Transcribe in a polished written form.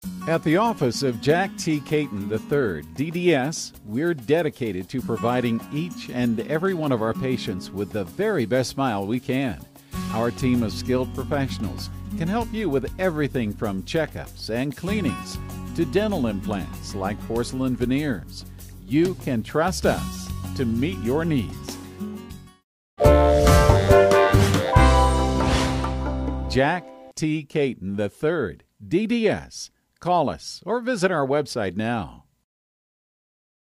At the office of Jack T. Kayton III, DDS, we're dedicated to providing each and every one of our patients with the very best smile we can. Our team of skilled professionals can help you with everything from checkups and cleanings to dental implants like porcelain veneers. You can trust us to meet your needs. Jack T. Kayton III, DDS. Call us or visit our website now.